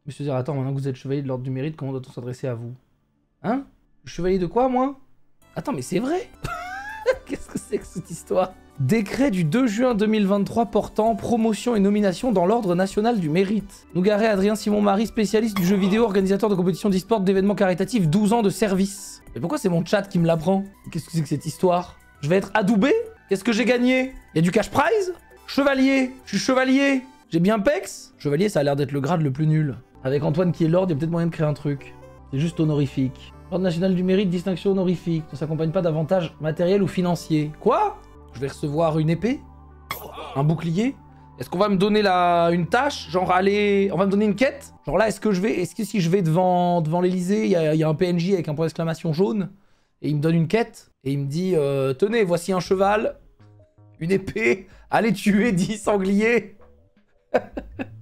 Monsieur Zer, attends, maintenant que vous êtes chevalier de l'ordre du mérite, comment doit-on s'adresser à vous? Hein? Chevalier de quoi, moi? Attends, mais c'est vrai. Qu'est-ce que c'est que cette histoire? Décret du 2 juin 2023 portant promotion et nomination dans l'ordre national du mérite. Nougaret Adrien Simon-Marie, spécialiste du jeu vidéo, organisateur de compétitions d'e-sport, d'événements caritatifs, 12 ans de service. Mais pourquoi c'est mon chat qui me l'apprend? Qu'est-ce que c'est que cette histoire? Je vais être adoubé? Qu'est-ce que j'ai gagné? Y a du cash prize? Chevalier. Je suis chevalier. J'ai bien pex? Chevalier, ça a l'air d'être le grade le plus nul. Avec Antoine qui est lord, il y a peut-être moyen de créer un truc. C'est juste honorifique. Ordre national du mérite, distinction honorifique. Ne s'accompagne pas d'avantages matériels ou financiers. Quoi? Je vais recevoir une épée? Un bouclier? Est-ce qu'on va me donner une tâche? Genre aller... On va me donner une quête? Genre là, est-ce que si je vais devant l'Elysée, il y a un PNJ avec un point d'exclamation jaune, et il me donne une quête, et il me dit tenez, voici un cheval, une épée, allez tuer 10 sangliers.